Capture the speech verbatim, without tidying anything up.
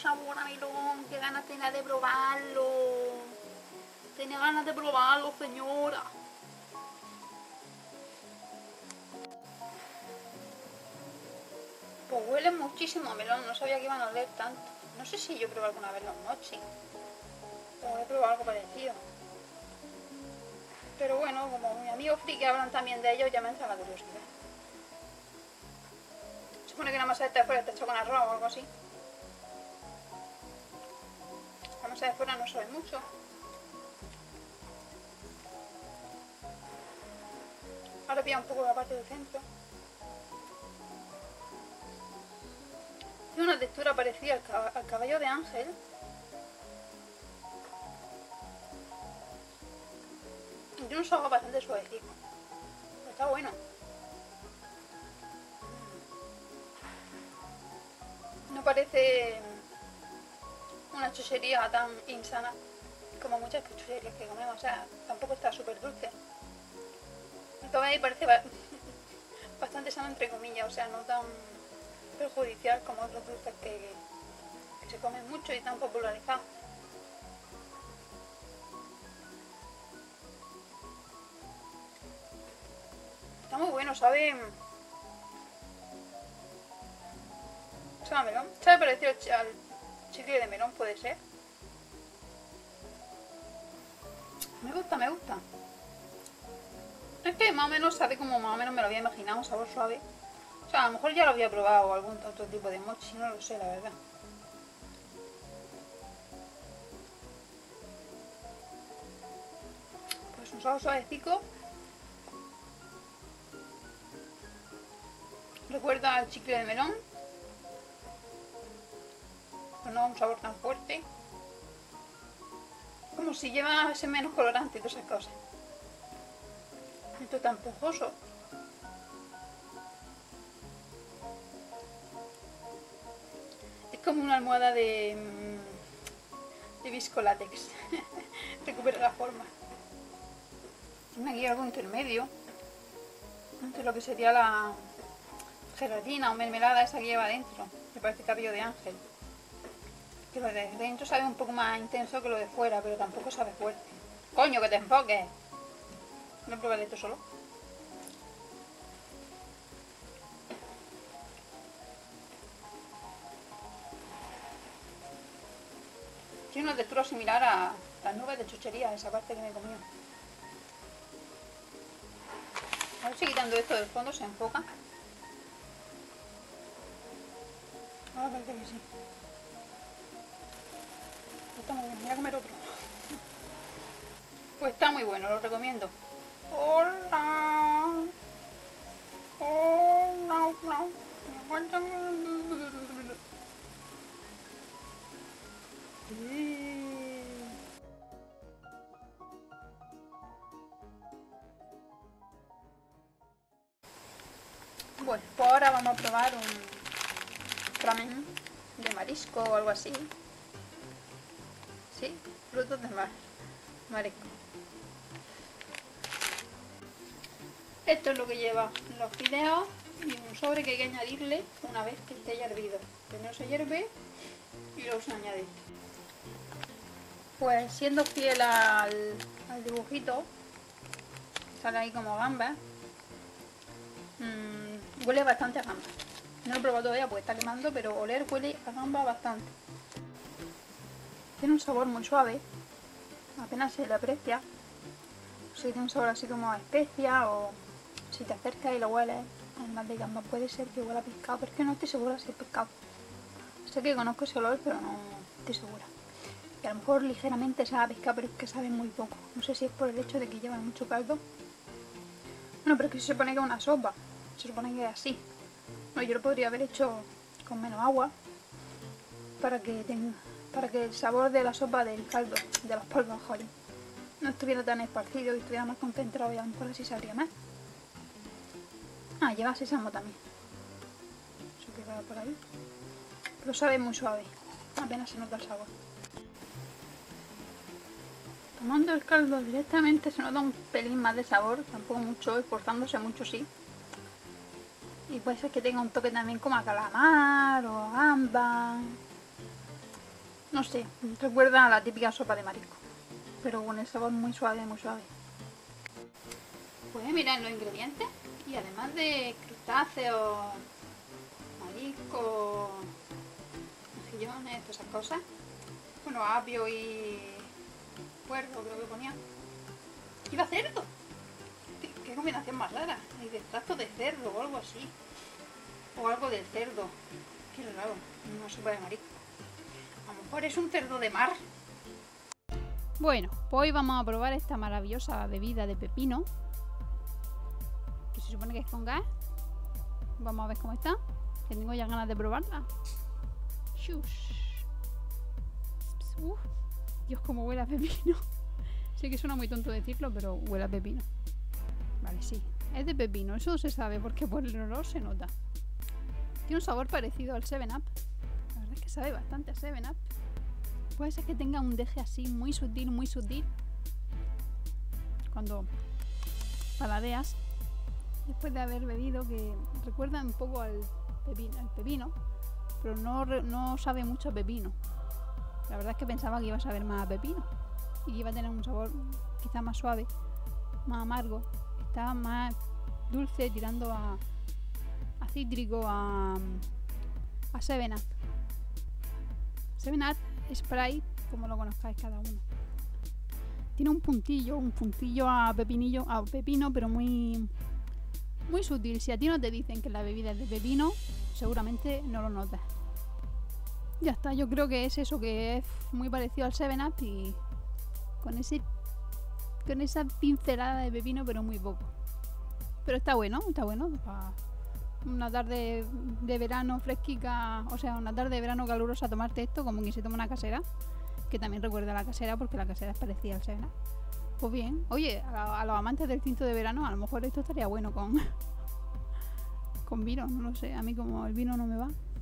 sabor a melón, qué ganas tenía de probarlo. Tenía ganas de probarlo, señora. Pues huele muchísimo a melón, no sabía que iban a oler tanto. No sé si yo probé alguna vez los mochis, o he probado algo parecido. Pero bueno, como mis amigos friki hablan también de ellos, ya me entra la curiosidad. Se supone que la masa esta de fuera está hecha con arroz o algo así. La masa de fuera no sabe mucho. Ahora pilla un poco la parte del centro. Tiene una textura parecida al, cab al caballo de Ángel. Y tiene un sabor bastante suavecito. Está bueno. No parece una chuchería tan insana como muchas chucherías que comemos. O sea, tampoco está súper dulce. Y todavía parece bastante sano entre comillas. O sea, no tan perjudicial como otros dulces que, que se comen mucho y tan popularizados. Está muy bueno, sabe... sabe a melón. Sabe parecido al chicle de melón, puede ser. Me gusta, me gusta. Es que más o menos sabe como más o menos me lo había imaginado, un sabor suave. O sea, a lo mejor ya lo había probado algún otro tipo de mochi, no lo sé, la verdad. Pues un sabor suavecito. Recuerda al chicle de melón. Pero no un sabor tan fuerte. Como si llevase menos colorante y todas esas cosas. Esto tan esponjoso. Es como una almohada de, de viscolátex. Recupera la forma. Tiene aquí algo intermedio entre lo que sería la gelatina o mermelada esa que lleva dentro. Me parece cabello de ángel. Que lo de dentro sabe un poco más intenso que lo de fuera, pero tampoco sabe fuerte. ¡Coño, que te enfoques! Voy a probar esto solo. Tiene una textura similar a las nubes de chuchería, esa parte que me he comido. A ver si quitando esto del fondo se enfoca. Ahora parece que sí. Está muy bien, voy a comer otro. Pues está muy bueno, lo recomiendo. Hola. Hola, hola. Bueno, pues ahora vamos a probar un ramen de marisco o algo así. Sí, frutos de mar, marisco. Esto es lo que lleva los fideos y un sobre que hay que añadirle una vez que esté ya hervido. Primero se hierve y luego se añade. Pues siendo fiel al, al dibujito, sale ahí como gamba. Mmm, huele bastante a gamba. No lo he probado todavía porque está quemando, pero oler huele a gamba bastante. Tiene un sabor muy suave, apenas se le aprecia. O sea, tiene un sabor así como a especia, o si te acercas y lo hueles, además de gamba, puede ser que huela a pescado, pero es que no estoy segura si es pescado. Sé que conozco ese olor, pero no estoy segura. Y a lo mejor ligeramente sabe a pescado, pero es que sabe muy poco. No sé si es por el hecho de que lleva mucho caldo. Bueno, pero es que se supone que es una sopa, se supone que es así. Bueno, yo lo podría haber hecho con menos agua, para que tenga... para que el sabor de la sopa del caldo, de los polvos, joder, no estuviera tan esparcido y estuviera más concentrado, y a lo mejor así sabría más. Ah, lleva sésamo también. Eso queda por ahí. Pero sabe muy suave, apenas se nota el sabor. Tomando el caldo directamente se nota un pelín más de sabor, tampoco mucho, esforzándose mucho sí. Y puede ser que tenga un toque también como a calamar o a gamba. No sé, recuerda a la típica sopa de marisco, pero con el sabor muy suave, muy suave. Pues mirad los ingredientes y además de crustáceos, marisco, mejillones, todas esas cosas, bueno, apio y puerro creo que ponía, iba cerdo. Qué combinación más rara, hay de extracto de cerdo o algo así, o algo del cerdo, qué raro, una sopa de marisco. A lo mejor es un cerdo de mar. Bueno, pues hoy vamos a probar esta maravillosa bebida de pepino, que se supone que es con gas. Vamos a ver cómo está, que tengo ya ganas de probarla. Shush. Uf, Dios, cómo huele a pepino. Sé que suena muy tonto decirlo, pero huele a pepino. Vale, sí, es de pepino, eso se sabe porque por el olor se nota. Tiene un sabor parecido al seven up. La verdad es que sabe bastante a seven up. Puede ser que tenga un deje así muy sutil, muy sutil. Cuando paladeas, después de haber bebido, que recuerda un poco al pepino, al pepino, pero no, no sabe mucho a pepino. La verdad es que pensaba que iba a saber más a pepino y que iba a tener un sabor quizá más suave, más amargo. Está más dulce, tirando a, a cítrico, a, a seven up. seven up Sprite, como lo conozcáis cada uno. Tiene un puntillo, un puntillo a pepinillo, a pepino, pero muy, muy sutil. Si a ti no te dicen que la bebida es de pepino, seguramente no lo notas. Ya está, yo creo que es eso, que es muy parecido al seven up y con ese con esa pincelada de pepino, pero muy poco. Pero está bueno, está bueno para una tarde de verano fresquica, o sea, una tarde de verano calurosa, tomarte esto como que se toma una casera, que también recuerda a la casera porque la casera es parecida al seven up. Pues bien, oye, a, a los amantes del tinto de verano, a lo mejor esto estaría bueno con con vino, no lo sé, a mí como el vino no me va.